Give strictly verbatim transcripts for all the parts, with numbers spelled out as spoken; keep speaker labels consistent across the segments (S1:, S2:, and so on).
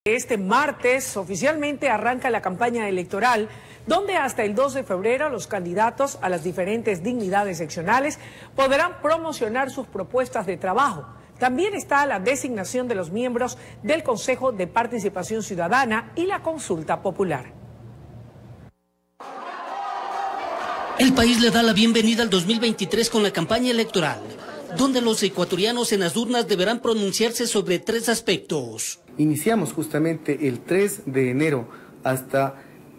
S1: Este martes oficialmente arranca la campaña electoral, donde hasta el dos de febrero los candidatos a las diferentes dignidades seccionales podrán promocionar sus propuestas de trabajo. También está la designación de los miembros del Consejo de Participación Ciudadana y la consulta popular.
S2: El país le da la bienvenida al dos mil veintitrés con la campaña electoral, donde los ecuatorianos en las urnas deberán pronunciarse sobre tres aspectos.
S3: Iniciamos justamente el tres de enero hasta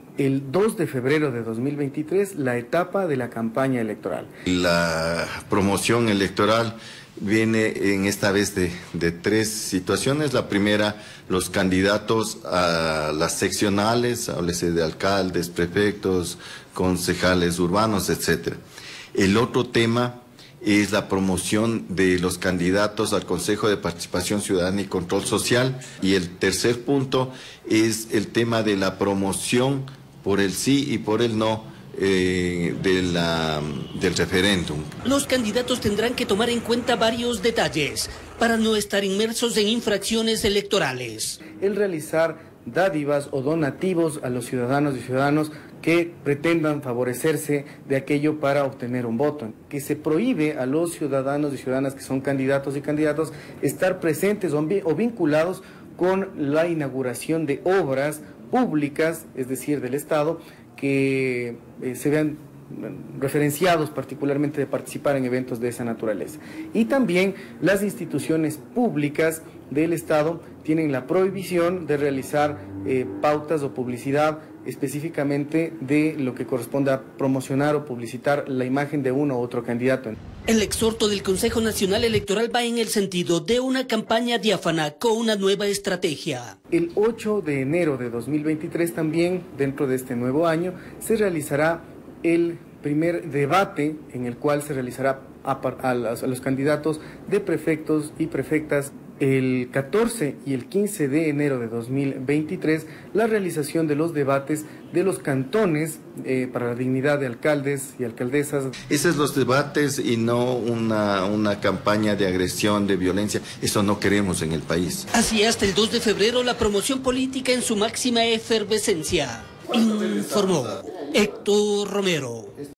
S3: el dos de febrero de dos mil veintitrés la etapa de la campaña electoral.
S4: La promoción electoral viene en esta vez de, de tres situaciones. La primera, los candidatos a las seccionales, háblese de alcaldes, prefectos, concejales urbanos, etcétera. El otro tema es la promoción de los candidatos al Consejo de Participación Ciudadana y Control Social. Y el tercer punto es el tema de la promoción por el sí y por el no eh, de la, del referéndum.
S2: Los candidatos tendrán que tomar en cuenta varios detalles para no estar inmersos en infracciones electorales.
S3: El realizar dádivas o donativos a los ciudadanos y ciudadanos que pretendan favorecerse de aquello para obtener un voto. Que se prohíbe a los ciudadanos y ciudadanas que son candidatos y candidatos estar presentes o vinculados con la inauguración de obras públicas, es decir, del Estado, que eh, se vean referenciados particularmente de participar en eventos de esa naturaleza. Y también las instituciones públicas del Estado tienen la prohibición de realizar eh, pautas o publicidad específicamente de lo que corresponde a promocionar o publicitar la imagen de uno u otro candidato.
S2: El exhorto del Consejo Nacional Electoral va en el sentido de una campaña diáfana con una nueva estrategia.
S3: El ocho de enero de dos mil veintitrés también, dentro de este nuevo año, se realizará el primer debate en el cual se realizará a, a, los, a los candidatos de prefectos y prefectas. El catorce y el quince de enero de dos mil veintitrés, la realización de los debates de los cantones eh, para la dignidad de alcaldes y alcaldesas.
S4: Esos son los debates y no una, una campaña de agresión, de violencia. Eso no queremos en el país.
S2: Así hasta el dos de febrero la promoción política en su máxima efervescencia. Informó Héctor Romero.